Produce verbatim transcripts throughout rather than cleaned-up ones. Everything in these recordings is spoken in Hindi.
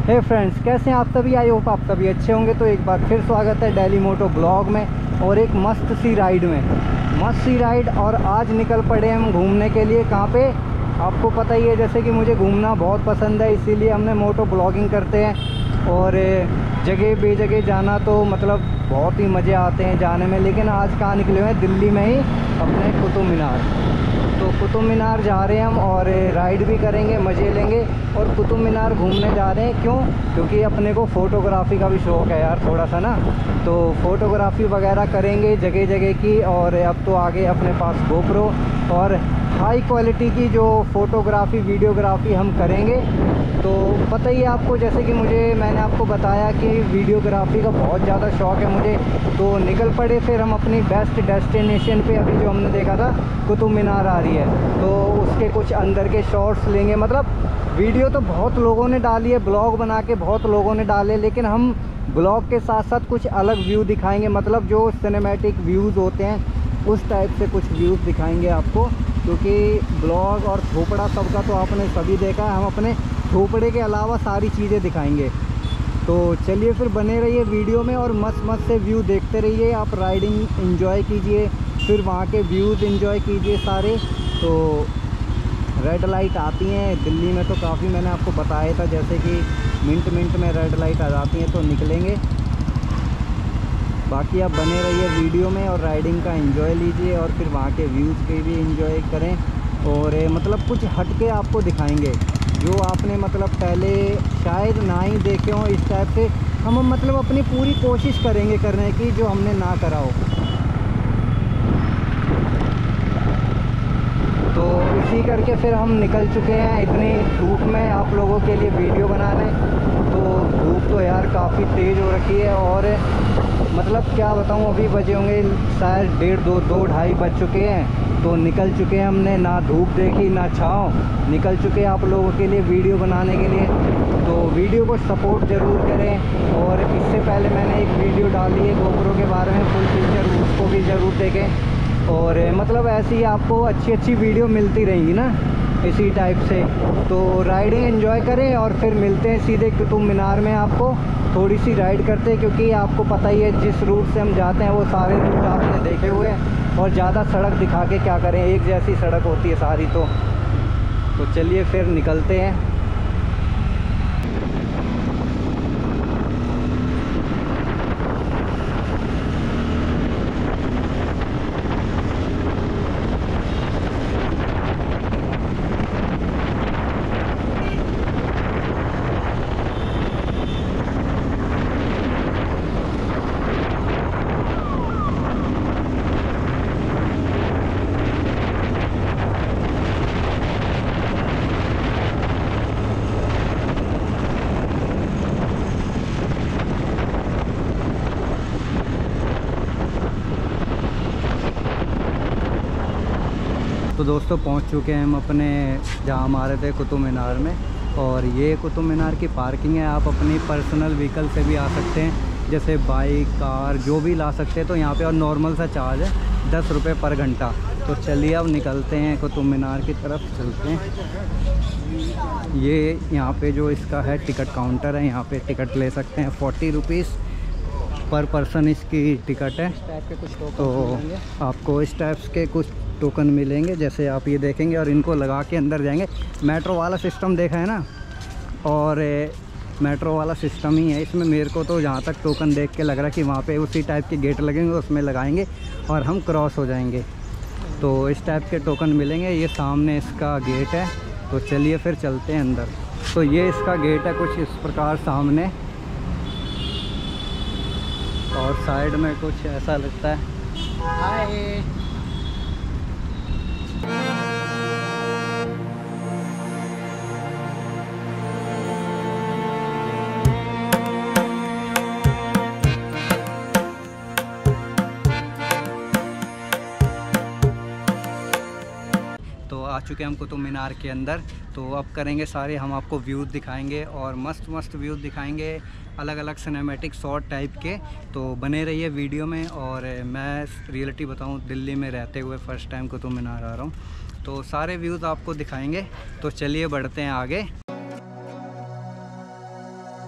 हे फ्रेंड्स, कैसे हैं आप सभी। आई होप आप सभी अच्छे होंगे। तो एक बार फिर स्वागत है डेली मोटो ब्लॉग में और एक मस्त सी राइड में। मस्त सी राइड। और आज निकल पड़े हम घूमने के लिए। कहाँ पे आपको पता ही है, जैसे कि मुझे घूमना बहुत पसंद है, इसीलिए हमने मोटो ब्लॉगिंग करते हैं और जगह बेजगह जाना तो मतलब बहुत ही मज़े आते हैं जाने में। लेकिन आज कहाँ निकले हुए हैं, दिल्ली में ही अपने कुतुब मीनार। तो कुतुब मीनार जा रहे हैं हम और राइड भी करेंगे, मज़े लेंगे। और कुतुब मीनार घूमने जा रहे हैं क्यों? क्योंकि अपने को फ़ोटोग्राफ़ी का भी शौक़ है यार थोड़ा सा ना। तो फ़ोटोग्राफ़ी वगैरह करेंगे जगह जगह की। और अब तो आगे अपने पास गोप्रो और हाई क्वालिटी की जो फ़ोटोग्राफ़ी वीडियोग्राफ़ी हम करेंगे। तो पता ही है आपको, जैसे कि मुझे मैंने आपको बताया कि वीडियोग्राफ़ी का बहुत ज़्यादा शौक़ है मुझे। तो निकल पड़े फिर हम अपनी बेस्ट डेस्टिनेशन पे। अभी जो हमने देखा था कुतुब मीनार आ रही है, तो उसके कुछ अंदर के शॉट्स लेंगे। मतलब वीडियो तो बहुत लोगों ने डाली है, ब्लॉग बना के बहुत लोगों ने डाले, लेकिन हम ब्लॉग के साथ साथ कुछ अलग व्यू दिखाएंगे। मतलब जो सिनेमैटिक व्यूज़ होते हैं उस टाइप से कुछ व्यूज़ दिखाएंगे आपको। क्योंकि ब्लॉग और थोपड़ा सबका तो आपने सभी देखा है, हम अपने थोपड़े के अलावा सारी चीज़ें दिखाएंगे। तो चलिए फिर बने रहिए वीडियो में और मस्त मस्त से व्यू देखते रहिए। आप राइडिंग एंजॉय कीजिए, फिर वहाँ के व्यूज़ एंजॉय कीजिए सारे। तो रेड लाइट आती हैं दिल्ली में तो काफ़ी, मैंने आपको बताया था, जैसे कि मिनट मिनट में रेड लाइट आ जाती हैं। तो निकलेंगे। बाकी आप बने रहिए वीडियो में और राइडिंग का एंजॉय लीजिए और फिर वहाँ के व्यूज़ के भी एंजॉय करें। और मतलब कुछ हट के आपको दिखाएंगे जो आपने मतलब पहले शायद ना ही देखे हों इस टाइप से। हम मतलब अपनी पूरी कोशिश करेंगे करने की जो हमने ना करा हो। तो इसी करके फिर हम निकल चुके हैं इतनी धूप में आप लोगों के लिए वीडियो बनाने। तो धूप तो यार काफ़ी तेज़ हो रखी है और मतलब क्या बताऊं, अभी बजे होंगे शायद डेढ़ दो दो ढाई बज चुके हैं। तो निकल चुके हैं, हमने ना धूप देखी ना छाँव, निकल चुके हैं आप लोगों के लिए वीडियो बनाने के लिए। तो वीडियो को सपोर्ट ज़रूर करें। और इससे पहले मैंने एक वीडियो डाली है गोप्रो के बारे में, फुल फीचर, उसको भी ज़रूर देखें। और मतलब ऐसी ही आपको अच्छी अच्छी वीडियो मिलती रहेंगी ना इसी टाइप से। तो राइडिंग एंजॉय करें और फिर मिलते हैं सीधे कुतुब मीनार में। आपको थोड़ी सी राइड करते हैं क्योंकि आपको पता ही है जिस रूट से हम जाते हैं वो सारे रूट आपने देखे हुए हैं। और ज़्यादा सड़क दिखा के क्या करें, एक जैसी सड़क होती है सारी। तो तो चलिए फिर निकलते हैं। तो दोस्तों पहुंच चुके हैं हम अपने जहां हम आ रहे थे कुतुब मीनार में। और ये कुतुब मीनार की पार्किंग है। आप अपनी पर्सनल व्हीकल से भी आ सकते हैं, जैसे बाइक कार जो भी ला सकते हैं। तो यहाँ पे और नॉर्मल सा चार्ज है दस रुपये पर घंटा। तो चलिए अब निकलते हैं, कुतुब मीनार की तरफ चलते हैं। ये यहाँ पे जो इसका है टिकट काउंटर है, यहाँ पे टिकट ले सकते हैं। फोर्टी रुपीज़ पर पर्सन इसकी टिकट है। तो आपको इस टाइप्स के कुछ टोकन मिलेंगे, जैसे आप ये देखेंगे और इनको लगा के अंदर जाएंगे। मेट्रो वाला सिस्टम देखा है ना, और मेट्रो वाला सिस्टम ही है इसमें। मेरे को तो जहाँ तक टोकन देख के लग रहा है कि वहाँ पे उसी टाइप के गेट लगेंगे, उसमें लगाएंगे और हम क्रॉस हो जाएंगे। तो इस टाइप के टोकन मिलेंगे। ये सामने इसका गेट है। तो चलिए फिर चलते हैं अंदर। तो ये इसका गेट है कुछ इस प्रकार सामने, और साइड में कुछ ऐसा लगता है। हाय। तो आ चुके हैं हम कुतुब मीनार के अंदर। तो अब करेंगे सारे, हम आपको व्यूज़ दिखाएंगे और मस्त मस्त व्यूज़ दिखाएंगे, अलग अलग सिनेमैटिक शॉट टाइप के। तो बने रहिए वीडियो में। और मैं रियलिटी बताऊं, दिल्ली में रहते हुए फ़र्स्ट टाइम कुतुब मीनार आ रहा हूं, तो सारे व्यूज़ आपको दिखाएंगे। तो चलिए बढ़ते हैं आगे।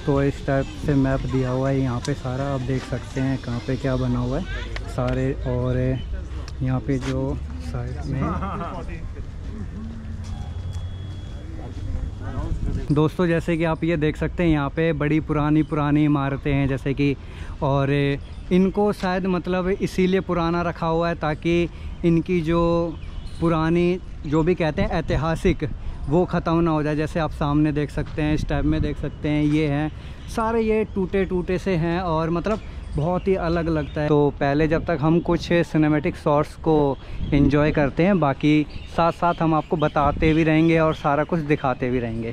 तो इस टाइप से मैप दिया हुआ है यहाँ पे सारा, आप देख सकते हैं कहाँ पे क्या बना हुआ है सारे। और यहाँ पे जो साइड में दोस्तों जैसे कि आप ये देख सकते हैं यहाँ पे बड़ी पुरानी पुरानी इमारतें हैं जैसे कि, और इनको शायद मतलब इसीलिए पुराना रखा हुआ है ताकि इनकी जो पुरानी जो भी कहते हैं ऐतिहासिक वो ख़त्म ना हो जाए। जैसे आप सामने देख सकते हैं, इस टाइप में देख सकते हैं, ये हैं सारे ये टूटे टूटे से हैं और मतलब बहुत ही अलग लगता है। तो पहले जब तक हम कुछ सिनेमैटिक शॉट्स को एंजॉय करते हैं, बाकी साथ साथ हम आपको बताते भी रहेंगे और सारा कुछ दिखाते भी रहेंगे।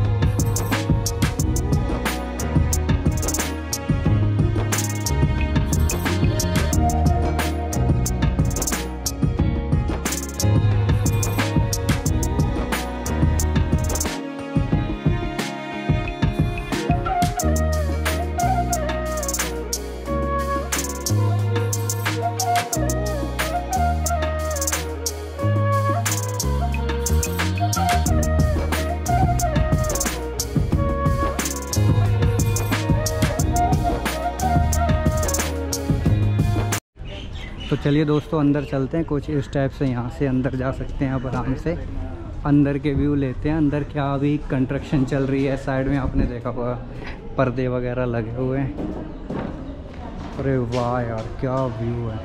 तो चलिए दोस्तों अंदर चलते हैं, कुछ इस टाइप से यहाँ से अंदर जा सकते हैं आप आराम से। अंदर के व्यू लेते हैं। अंदर क्या अभी कंस्ट्रक्शन चल रही है, साइड में आपने देखा होगा पर्दे वगैरह लगे हुए हैं। अरे वाह यार क्या व्यू है।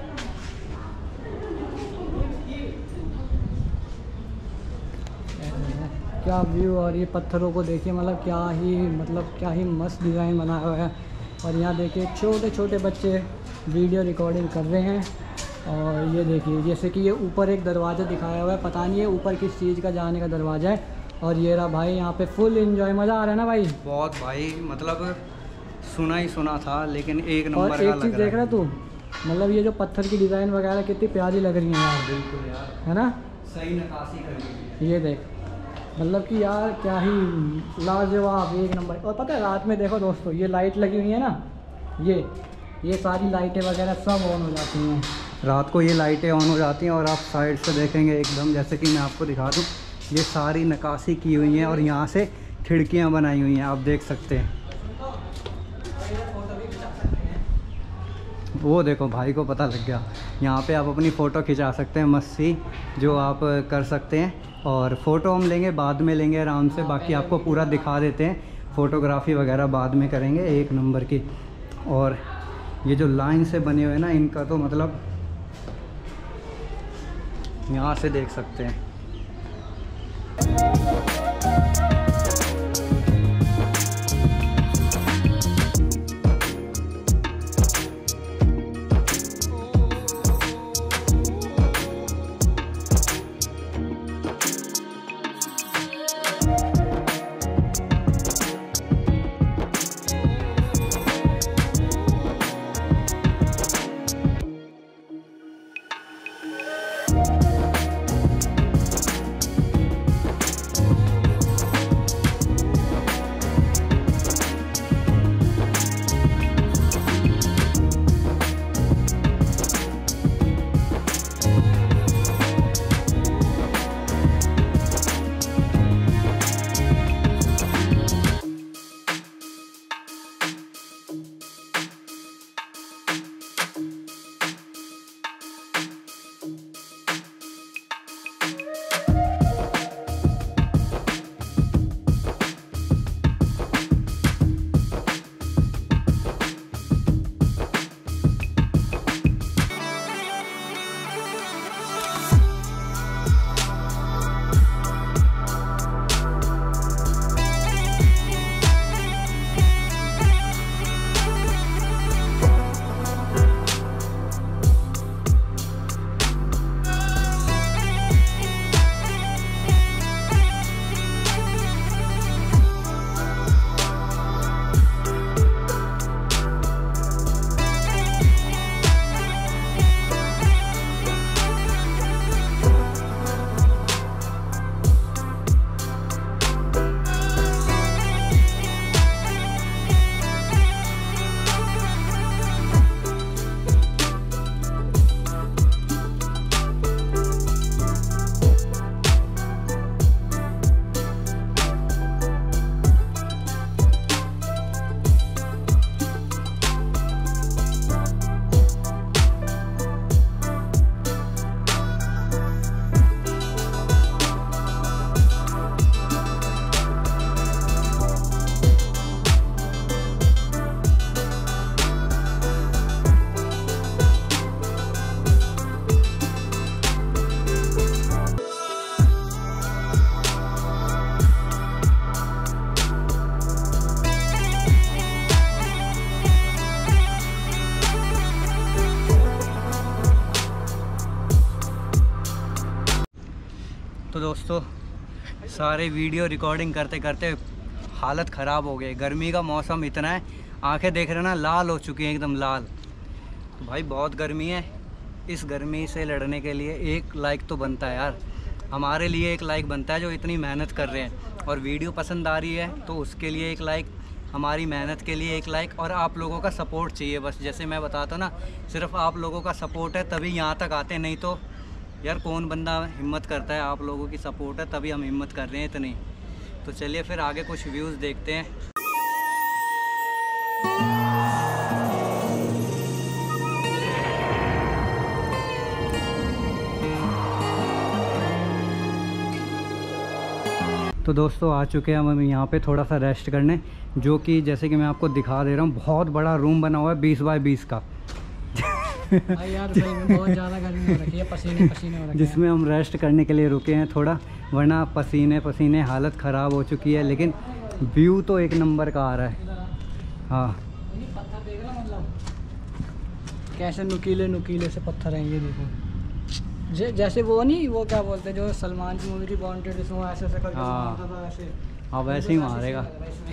क्या व्यू, और ये पत्थरों को देखिए, मतलब क्या ही मतलब क्या ही मस्त डिज़ाइन बनाया हुआ है। और यहाँ देखिए छोटे छोटे बच्चे वीडियो रिकॉर्डिंग कर रहे हैं। और ये देखिए जैसे कि ये ऊपर एक दरवाज़ा दिखाया हुआ है, पता नहीं है ऊपर किस चीज़ का जाने का दरवाज़ा है। और ये रहा भाई यहाँ पे फुल एंजॉय, मज़ा आ रहा है ना भाई? बहुत भाई, मतलब सुना ही सुना था लेकिन एक नंबर और एक चीज़ देख रहा तू, मतलब ये जो पत्थर की डिज़ाइन वगैरह कितनी प्यारी लग रही है यार। बिल्कुल यार, है ना, सही नक्काशी करी। ये देख, मतलब कि यार क्या ही लाजवाब, एक नंबर। और पता है रात में देखो दोस्तों, ये लाइट लगी हुई है ना, ये ये सारी लाइटें वगैरह सब ऑन हो जाती हैं रात को। ये लाइटें ऑन हो जाती हैं और आप साइड से देखेंगे एकदम, जैसे कि मैं आपको दिखा दूँ, ये सारी नक्काशी की हुई हैं और यहाँ से खिड़कियाँ बनाई हुई हैं, आप देख सकते हैं। वो देखो भाई को पता लग गया, यहाँ पे आप अपनी फ़ोटो खिंचा सकते हैं, मस्ती जो आप कर सकते हैं। और फ़ोटो हम लेंगे बाद में लेंगे आराम से, बाकी आपको पूरा दिखा देते हैं। फ़ोटोग्राफी वगैरह बाद में करेंगे, एक नंबर की। और ये जो लाइन से बने हुए ना, इनका तो मतलब यहाँ से देख सकते हैं। दोस्तों सारे वीडियो रिकॉर्डिंग करते करते हालत ख़राब हो गई। गर्मी का मौसम इतना है, आंखें देख रहे ना लाल हो चुकी हैं, एकदम लाल। तो भाई बहुत गर्मी है, इस गर्मी से लड़ने के लिए एक लाइक तो बनता है यार, हमारे लिए एक लाइक बनता है जो इतनी मेहनत कर रहे हैं। और वीडियो पसंद आ रही है तो उसके लिए एक लाइक, हमारी मेहनत के लिए एक लाइक, और आप लोगों का सपोर्ट चाहिए बस। जैसे मैं बताता ना, सिर्फ आप लोगों का सपोर्ट है तभी यहाँ तक आते, नहीं तो यार कौन बंदा हिम्मत करता है। आप लोगों की सपोर्ट है तभी हम हिम्मत कर रहे हैं इतनी। तो चलिए फिर आगे कुछ व्यूज़ देखते हैं। तो दोस्तों आ चुके हैं हम यहाँ पे थोड़ा सा रेस्ट करने, जो कि जैसे कि मैं आपको दिखा दे रहा हूँ, बहुत बड़ा रूम बना हुआ है बीस बाई बीस का। यार बहुत ज़्यादा गर्मी हो रखी है, पसीने पसीने हो रखे हैं। जिसमें हम रेस्ट करने के लिए रुके हैं थोड़ा, वरना पसीने पसीने हालत ख़राब हो चुकी है। लेकिन व्यू तो एक नंबर का आ रहा है। हाँ पत्थर देख रहा मतलब कैसे नुकीले नुकीले से पत्थर हैं, ये देखो। जे, जैसे वो नहीं, वो क्या बोलते हैं जो सलमान की मूवी थी वांटेड, इसमें ऐसे ऐसे करके मारता था ऐसे। हाँ वैसे ही मारेगा।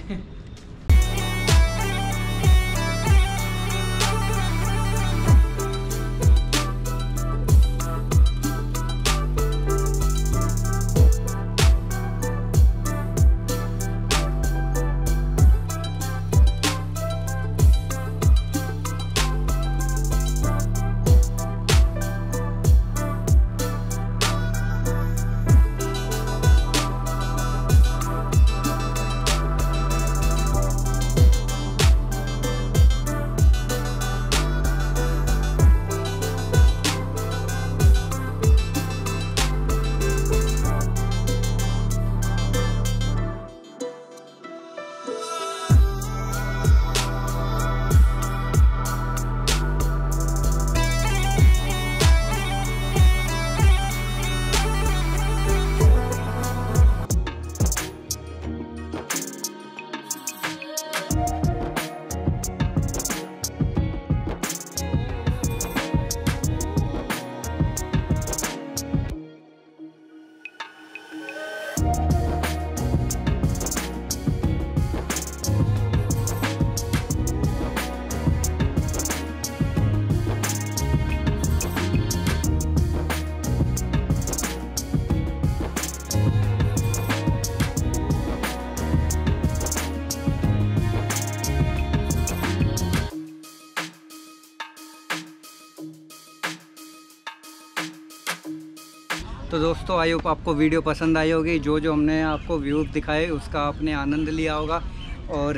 तो दोस्तों आई होप आपको वीडियो पसंद आई होगी। जो जो हमने आपको व्यूज़ दिखाए उसका आपने आनंद लिया होगा और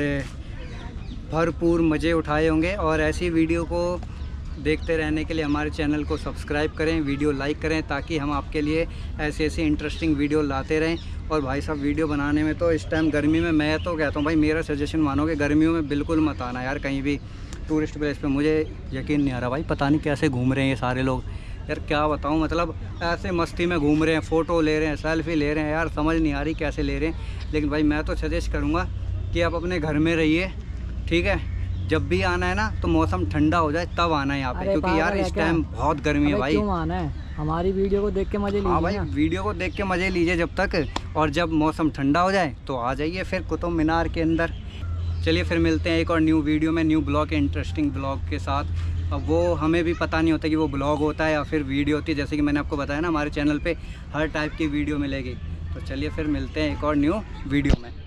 भरपूर मज़े उठाए होंगे। और ऐसी वीडियो को देखते रहने के लिए हमारे चैनल को सब्सक्राइब करें, वीडियो लाइक करें, ताकि हम आपके लिए ऐसी ऐसी इंटरेस्टिंग वीडियो लाते रहें। और भाई साहब वीडियो बनाने में तो इस टाइम गर्मी में मैं तो कहता हूँ भाई, मेरा सजेशन मानोगे, गर्मियों में बिल्कुल मत आना यार कहीं भी टूरिस्ट प्लेस पे। मुझे यकीन नहीं आ रहा भाई, पता नहीं कैसे घूम रहे हैं ये सारे लोग यार, क्या बताऊं। मतलब ऐसे मस्ती में घूम रहे हैं, फ़ोटो ले रहे हैं, सेल्फी ले रहे हैं यार, समझ नहीं आ रही कैसे ले रहे हैं। लेकिन भाई मैं तो सजेस्ट करूंगा कि आप अपने घर में रहिए, ठीक है। जब भी आना है ना तो मौसम ठंडा हो जाए तब आना है यहाँ पे, क्योंकि यार इस टाइम बहुत गर्मी है भाई। क्यों आना है, हमारी वीडियो को देख के मजे लीजिए। हाँ भाई वीडियो को देख के मज़े लीजिए जब तक, और जब मौसम ठंडा हो जाए तो आ जाइए फिर कुतुब मीनार के अंदर। चलिए फिर मिलते हैं एक और न्यू वीडियो में, न्यू ब्लॉग, इंटरेस्टिंग ब्लॉग के साथ। अब वो हमें भी पता नहीं होता कि वो ब्लॉग होता है या फिर वीडियो होती है। जैसे कि मैंने आपको बताया ना, हमारे चैनल पे हर टाइप की वीडियो मिलेगी। तो चलिए फिर मिलते हैं एक और न्यू वीडियो में।